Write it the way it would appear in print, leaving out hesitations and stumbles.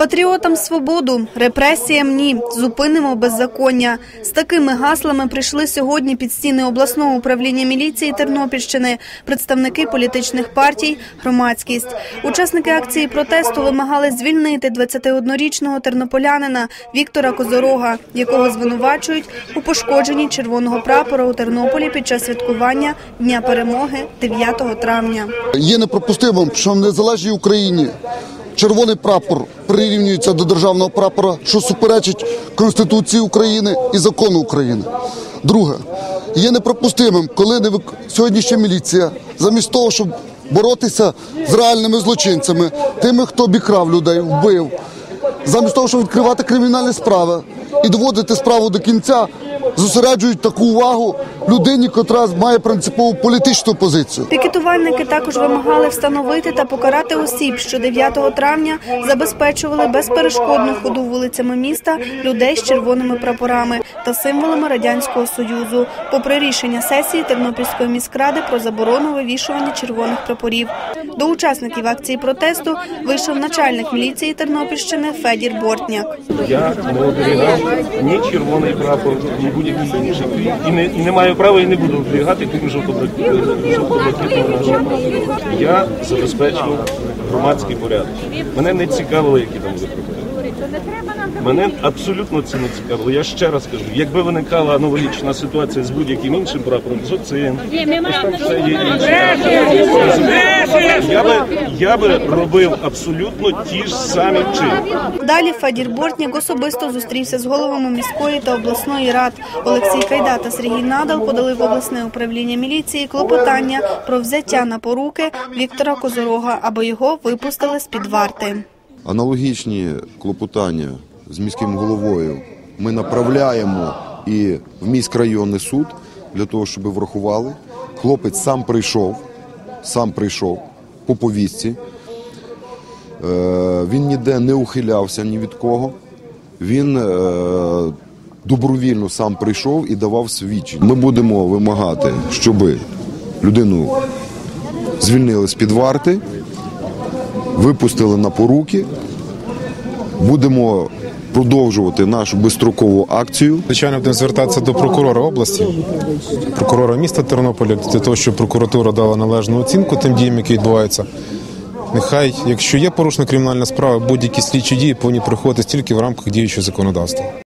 Патріотам свободу, репресіям ні, зупинимо беззаконня. З такими гаслами прийшли сьогодні під стіни обласного управління міліції Тернопільщини представники політичних партій, громадськість. Учасники акції протесту вимагали звільнити 21-річного тернополянина Віктора Козорога, якого звинувачують у пошкодженні червоного прапора у Тернополі під час святкування Дня перемоги 9 травня. Є неприпустимим, що в незалежній Україні червоний прапор прирівнюється до державного прапора, що суперечить Конституції України і закону України. Друге, є неприпустимим, коли сьогоднішня міліція, замість того, щоб боротися з реальними злочинцями, тими, хто обікрав людей, вбив, замість того, щоб відкривати кримінальні справи і доводити справу до кінця, зосереджують таку увагу людині, котра має принципову політичну позицію. Пікетувальники також вимагали встановити та покарати осіб, що 9 травня забезпечували безперешкодну ходу вулицями міста людей з червоними прапорами та символами Радянського Союзу, попри рішення сесії Тернопільської міськради про заборону вивішування червоних прапорів. До учасників акції протесту вийшов начальник міліції Тернопільщини Федір Бортняк. Я не оберігав ні червоний прапор, ні будь-який інший. І не маю права, і не буду оберігати, крім жовто-блакитного. Я забезпечував громадський порядок. Мене не цікавило, які там були прапори. Мене абсолютно це не цікавило. Я ще раз кажу, якби виникала аналогічна ситуація з будь-яким іншим прапором, це я би робив абсолютно ті ж самі вчинки. Далі Федір Бортняк особисто зустрівся з головами міської та обласної рад. Олексій Кайда та Сергій Надал подали в обласне управління міліції клопотання про взяття на поруки Віктора Козорога, аби його випустили з-під варти. Аналогічні клопотання з міським головою ми направляємо і в міськрайонний суд для того, щоб врахували. Хлопець сам прийшов по повістці. Він ніде не ухилявся ні від кого. Він добровільно сам прийшов і давав свідчення. Ми будемо вимагати, щоб людину звільнили з-під варти, випустили на поруки. Будемо продовжувати нашу безстрокову акцію. Звичайно, будемо звертатися до прокурора області, прокурора міста Тернополя, для того, щоб прокуратура дала належну оцінку тим діям, які відбуваються. Нехай, якщо є порушена кримінальна справа, будь-які слідчі дії повинні проходити тільки в рамках діючого законодавства.